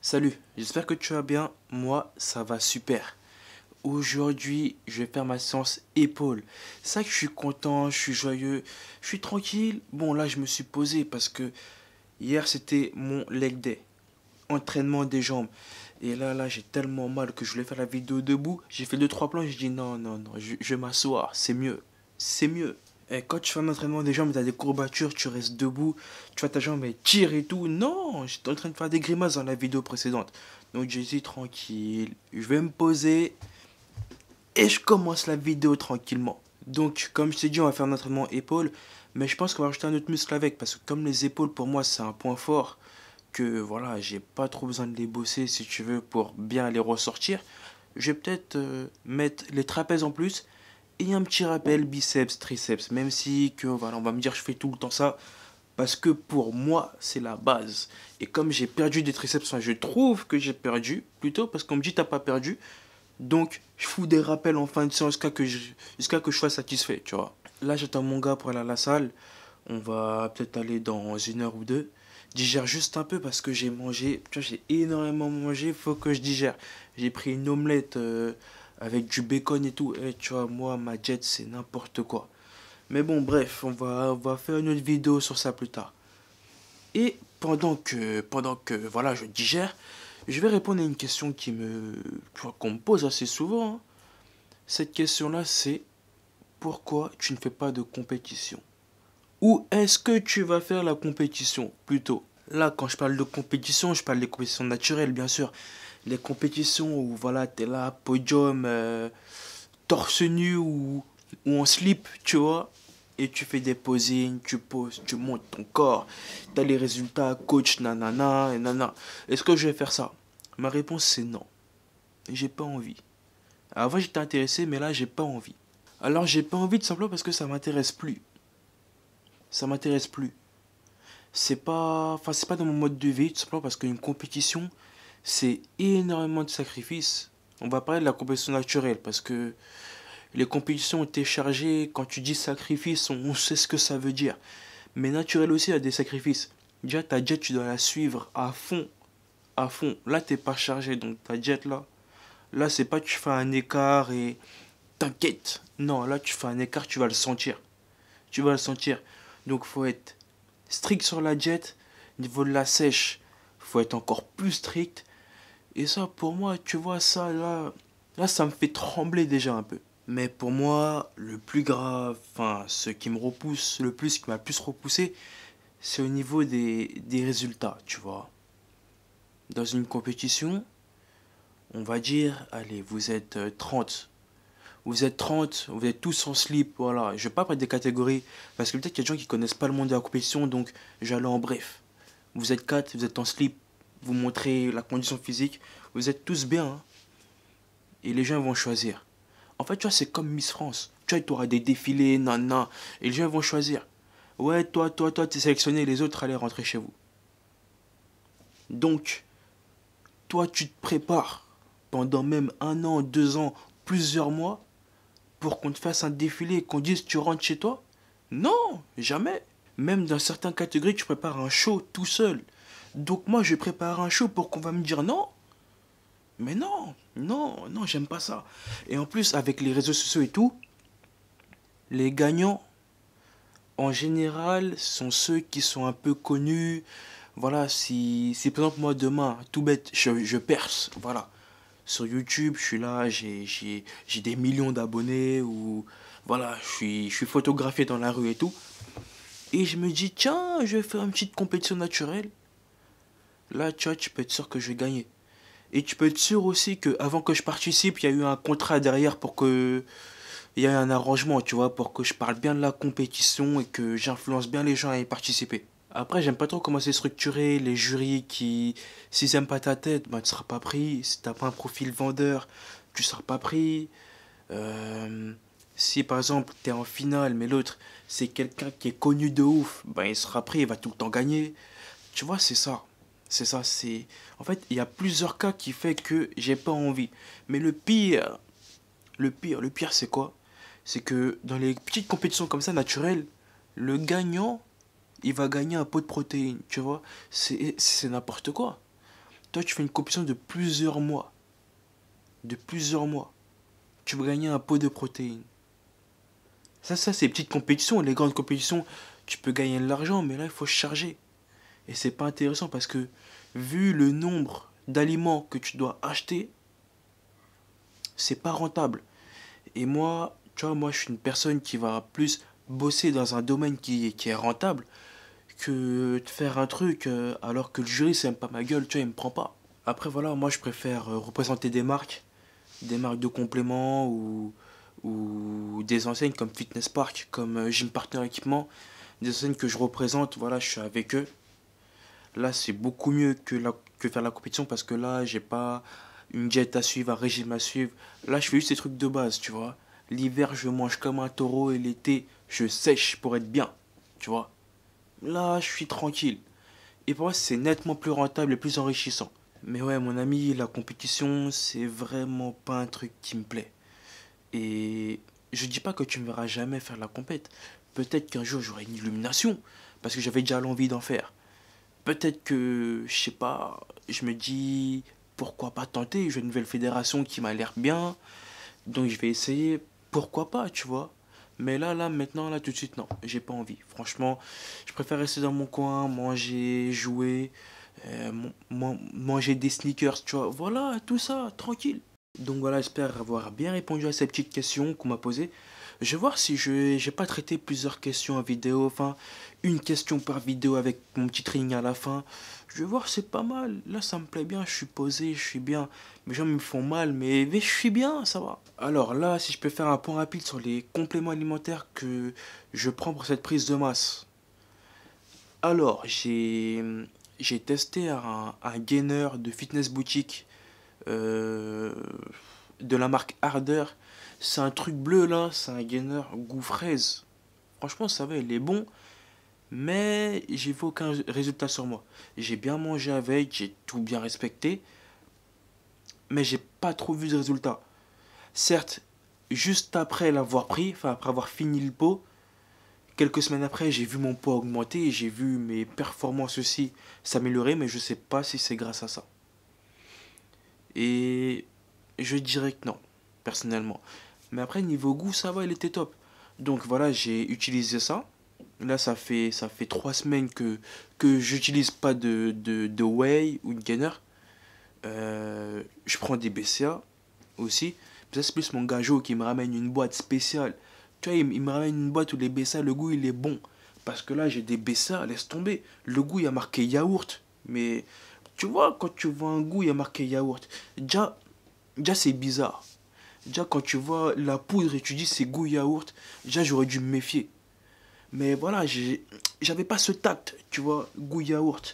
Salut, j'espère que tu vas bien. Moi, ça va super. Aujourd'hui, je vais faire ma séance épaule. C'est vrai que je suis content, je suis joyeux, je suis tranquille. Bon, là, je me suis posé parce que hier, c'était mon leg day, entraînement des jambes. Et là, j'ai tellement mal que je voulais faire la vidéo debout. J'ai fait deux trois plans, j'ai dit non, non, non, je vais m'asseoir, c'est mieux. C'est mieux. Et quand tu fais un entraînement des jambes, tu as des courbatures, tu restes debout, tu vois ta jambe elle tire et tout. Non, j'étais en train de faire des grimaces dans la vidéo précédente. Donc j'ai dit tranquille, je vais me poser et je commence la vidéo tranquillement. Donc comme je t'ai dit, on va faire un entraînement épaules, mais je pense qu'on va rajouter un autre muscle avec parce que comme les épaules pour moi c'est un point fort que voilà, j'ai pas trop besoin de les bosser si tu veux pour bien les ressortir. Je vais peut-être mettre les trapèzes en plus et un petit rappel biceps, triceps, même si que voilà, on va me dire je fais tout le temps ça parce que pour moi, c'est la base. Et comme j'ai perdu des triceps, enfin, je trouve que j'ai perdu plutôt parce qu'on me dit t'as pas perdu. Donc, je fous des rappels en fin de séance jusqu'à que je sois satisfait, tu vois. Là, j'attends mon gars pour aller à la salle. On va peut-être aller dans une heure ou deux. Digère juste un peu parce que j'ai mangé, tu vois, j'ai énormément mangé, faut que je digère. J'ai pris une omelette avec du bacon et tout. Et tu vois, moi, ma jet, c'est n'importe quoi. Mais bon, bref, on va faire une autre vidéo sur ça plus tard. Et pendant que voilà, je digère, je vais répondre à une question tu vois, qu'on me pose assez souvent, hein. Cette question-là, c'est pourquoi tu ne fais pas de compétition? Ou est-ce que tu vas faire la compétition plutôt? Là, quand je parle de compétition, je parle des compétitions naturelles, bien sûr. Les compétitions où voilà, t'es là, podium, torse nu ou en slip, tu vois. Et tu fais des posings, tu poses, tu montes ton corps. T'as les résultats, coach, nanana, et nana. Est-ce que je vais faire ça? Ma réponse c'est non. J'ai pas envie. Avant j'étais intéressé, mais là j'ai pas envie. Alors j'ai pas envie tout simplement parce que ça m'intéresse plus. Ça m'intéresse plus. C'est pas dans mon mode de vie, tout simplement parce qu'une compétition, c'est énormément de sacrifices. On va parler de la compétition naturelle parce que les compétitions étaient chargées. Quand tu dis sacrifice, on sait ce que ça veut dire. Mais naturel aussi, il y a des sacrifices. Déjà, ta jet, tu dois la suivre à fond. À fond. Là, t'es pas chargé, donc ta jet là, c'est pas tu fais un écart et t'inquiète. Non, là, tu fais un écart, tu vas le sentir. Tu vas le sentir. Donc, faut être strict sur la jet. Niveau de la sèche, faut être encore plus strict. Et ça, pour moi, tu vois, ça, là, ça me fait trembler déjà un peu. Mais pour moi, le plus grave, enfin, ce qui me repousse le plus, ce qui m'a le plus repoussé, c'est au niveau des résultats, tu vois. Dans une compétition, on va dire, allez, vous êtes 30. Vous êtes 30, vous êtes tous en slip, voilà. Je ne vais pas parler des catégories, parce que peut-être qu'il y a des gens qui connaissent pas le monde de la compétition, donc j'allais en bref. Vous êtes 4, vous êtes en slip, vous montrez la condition physique, vous êtes tous bien, hein, et les gens vont choisir. En fait, tu vois, c'est comme Miss France. Tu vois, tu auras des défilés, nan, et les gens vont choisir. Ouais, toi, t'es sélectionné, les autres allaient rentrer chez vous. Donc, toi, tu te prépares pendant même un an, 2 ans, plusieurs mois pour qu'on te fasse un défilé et qu'on dise tu rentres chez toi? Non, jamais. Même dans certaines catégories, tu prépares un show tout seul. Donc moi, je prépare un show pour qu'on va me dire non. Mais non, non, non, j'aime pas ça. Et en plus, avec les réseaux sociaux et tout, les gagnants, en général, sont ceux qui sont un peu connus. Voilà, si par exemple moi demain, tout bête, je perce, voilà. Sur YouTube, je suis là, j'ai des millions d'abonnés ou voilà, je suis photographié dans la rue et tout. Et je me dis, tiens, je vais faire une petite compétition naturelle. Là, tu vois, tu peux être sûr que je vais gagner. Et tu peux être sûr aussi que avant que je participe, il y a eu un contrat derrière pour que il y ait un arrangement, tu vois, pour que je parle bien de la compétition et que j'influence bien les gens à y participer. Après, j'aime pas trop comment c'est structuré, les jurys qui, s'ils aiment pas ta tête, bah, tu seras pas pris. Si t'as pas un profil vendeur, tu seras pas pris. Euh, Si par exemple t'es en finale, mais l'autre c'est quelqu'un qui est connu de ouf, bah il sera pris, il va tout le temps gagner. Tu vois, c'est ça. C'est ça, c'est. En fait, il y a plusieurs cas qui fait que j'ai pas envie. Mais le pire, c'est quoi? C'est que dans les petites compétitions comme ça, naturelles, le gagnant, il va gagner un pot de protéines, tu vois. C'est n'importe quoi. Toi, tu fais une compétition de plusieurs mois. De plusieurs mois. Tu veux gagner un pot de protéines. Ça c'est les petites compétitions. Les grandes compétitions, tu peux gagner de l'argent, mais là, il faut se charger. Et c'est pas intéressant parce que, vu le nombre d'aliments que tu dois acheter, c'est pas rentable. Et moi, tu vois, moi, je suis une personne qui va plus bosser dans un domaine qui est rentable que de faire un truc alors que le jury, c'est même pas ma gueule, tu vois, il me prend pas. Après, voilà, moi, je préfère représenter des marques de compléments ou des enseignes comme Fitness Park, comme Gym Partner Équipement, des enseignes que je représente, voilà, je suis avec eux. Là, c'est beaucoup mieux que faire la compétition parce que là, j'ai pas une diète à suivre, un régime à suivre. Là, je fais juste des trucs de base, tu vois. L'hiver, je mange comme un taureau et l'été, je sèche pour être bien, tu vois. Là, je suis tranquille. Et pour moi, c'est nettement plus rentable et plus enrichissant. Mais ouais, mon ami, la compétition, c'est vraiment pas un truc qui me plaît. Et je dis pas que tu me verras jamais faire la compète. Peut-être qu'un jour j'aurai une illumination, parce que j'avais déjà l'envie d'en faire. Peut-être que, je sais pas, je me dis, pourquoi pas tenter, j'ai une nouvelle fédération qui m'a l'air bien, donc je vais essayer, pourquoi pas, tu vois. Mais là, maintenant, là, tout de suite, non, j'ai pas envie. Franchement, je préfère rester dans mon coin, manger, jouer, manger des sneakers, tu vois. Voilà, tout ça, tranquille. Donc voilà, j'espère avoir bien répondu à ces petites questions qu'on m'a posées. Je vais voir si je j'ai pas traité plusieurs questions en vidéo, enfin une question par vidéo avec mon petit training à la fin. Je vais voir, c'est pas mal. Là, ça me plaît bien, je suis posé, je suis bien. Mes jambes me font mal, mais je suis bien, ça va. Alors là, si je peux faire un point rapide sur les compléments alimentaires que je prends pour cette prise de masse. Alors, j'ai testé un gainer de fitness boutique euh, de la marque Harder. C'est un truc bleu là, c'est un gainer goût fraise. Franchement, ça va, il est bon, mais j'ai vu aucun résultat sur moi. J'ai bien mangé avec, j'ai tout bien respecté, mais j'ai pas trop vu de résultat. Certes, juste après l'avoir pris, enfin après avoir fini le pot, quelques semaines après, j'ai vu mon poids augmenter et j'ai vu mes performances aussi s'améliorer, mais je sais pas si c'est grâce à ça. Et je dirais que non, personnellement. Mais après, niveau goût, ça va, il était top. Donc voilà, j'ai utilisé ça. Là, ça fait 3 semaines que j'utilise pas de whey ou de gainer. Je prends des BCA aussi. Ça, c'est plus mon gajo qui me ramène une boîte spéciale. Tu vois, il me ramène une boîte où les BCA, le goût, il est bon. Parce que là, j'ai des BCA, laisse tomber. Le goût, il y a marqué yaourt. Mais tu vois, quand tu vois un goût, il y a marqué yaourt. Déjà c'est bizarre. Déjà, quand tu vois la poudre et tu dis c'est goût yaourt, déjà j'aurais dû me méfier. Mais voilà, j'avais pas ce tact, tu vois, goût yaourt.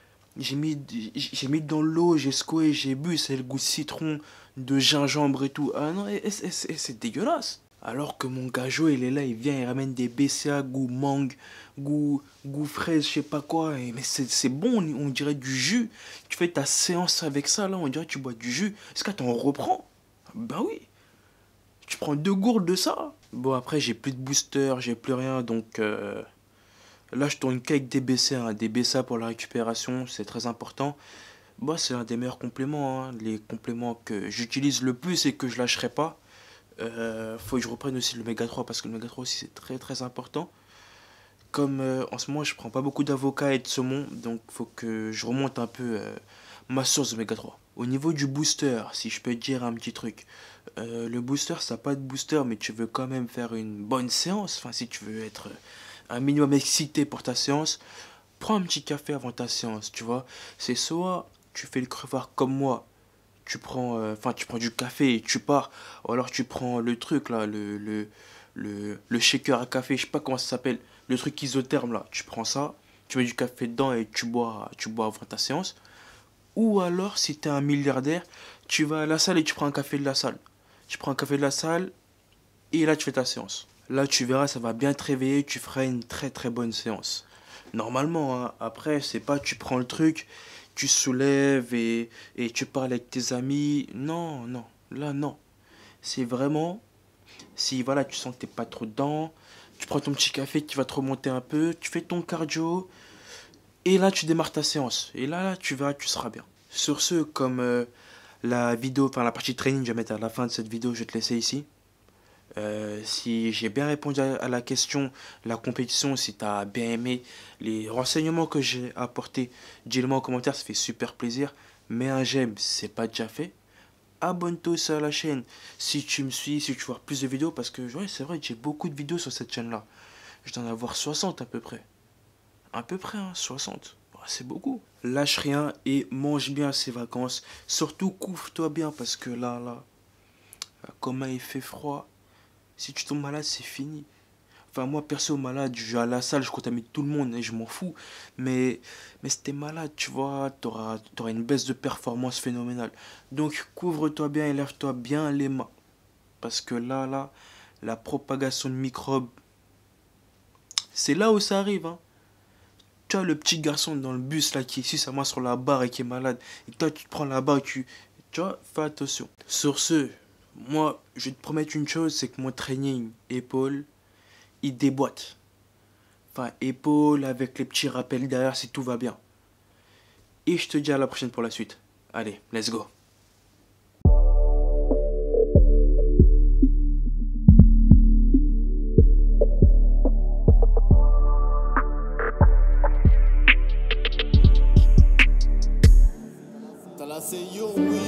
J'ai mis dans l'eau, j'ai secoué, j'ai bu, c'est le goût de citron, de gingembre et tout. Ah non, c'est dégueulasse. Alors que mon gajo, il est là, il vient, il ramène des BCA, goût mangue, goût fraise, je sais pas quoi. Mais c'est bon, on dirait du jus. Tu fais ta séance avec ça, là, on dirait que tu bois du jus. Est-ce que t'en reprends? Ben oui. Tu prends 2 gourdes de ça. Bon, après, j'ai plus de booster, j'ai plus rien, donc là, je tourne qu'avec des BCA, hein. Des BCA pour la récupération, c'est très important. Bon, c'est un des meilleurs compléments, hein. Les compléments que j'utilise le plus et que je lâcherai pas. Faut que je reprenne aussi l'oméga 3 parce que l'oméga 3 aussi c'est très très important. Comme en ce moment je prends pas beaucoup d'avocats et de saumon, donc faut que je remonte un peu ma source d'oméga 3. Au niveau du booster, si je peux te dire un petit truc, le booster ça n'a pas de booster mais tu veux quand même faire une bonne séance, enfin si tu veux être un minimum excité pour ta séance, prends un petit café avant ta séance, tu vois. C'est soit tu fais le crevard comme moi, tu prends du café et tu pars, ou alors tu prends le truc là, le shaker à café, je sais pas comment ça s'appelle, le truc isotherme là, tu prends ça, tu mets du café dedans et tu bois avant ta séance. Ou alors, si t'es un milliardaire, tu vas à la salle et tu prends un café de la salle. Tu prends un café de la salle et là tu fais ta séance. Là tu verras, ça va bien te réveiller, tu feras une très très bonne séance. Normalement, hein. Après, c'est pas tu prends le truc, tu soulèves et tu parles avec tes amis. Non, non, là non. C'est vraiment, si voilà, tu sens que t'es pas trop dedans, tu prends ton petit café qui va te remonter un peu, tu fais ton cardio, et là tu démarres ta séance. Et là tu verras, tu seras bien. Sur ce, comme la vidéo, enfin la partie training, je vais mettre à la fin de cette vidéo, je vais te laisser ici. Si j'ai bien répondu à la question, la compétition, si tu as bien aimé les renseignements que j'ai apportés, dis-le-moi en commentaire, ça fait super plaisir. Mets un j'aime si c'est pas déjà fait. Abonne-toi aussi à la chaîne si tu me suis, si tu veux voir plus de vidéos, parce que ouais, c'est vrai que j'ai beaucoup de vidéos sur cette chaîne-là. Je dois en avoir 60 à peu près. À peu près, hein, 60. Ouais, c'est beaucoup. Lâche rien et mange bien ces vacances. Surtout couvre-toi bien parce que là, comme il fait froid, si tu tombes malade, c'est fini. Enfin, moi, perso, malade, je vais à la salle, je contamine tout le monde et je m'en fous. Mais si t'es malade, tu vois, t'auras une baisse de performance phénoménale. Donc, couvre-toi bien et lève-toi bien les mains. Parce que là, la propagation de microbes, c'est là où ça arrive, hein. Tu vois le petit garçon dans le bus là qui est ici, moi sur la barre et qui est malade. Et toi, tu te prends la barre et tu vois, fais attention. Sur ce, moi, je vais te promettre une chose, c'est que mon training épaule, il déboîte. Enfin, épaule avec les petits rappels derrière si tout va bien. Et je te dis à la prochaine pour la suite. Allez, let's go. Say yo,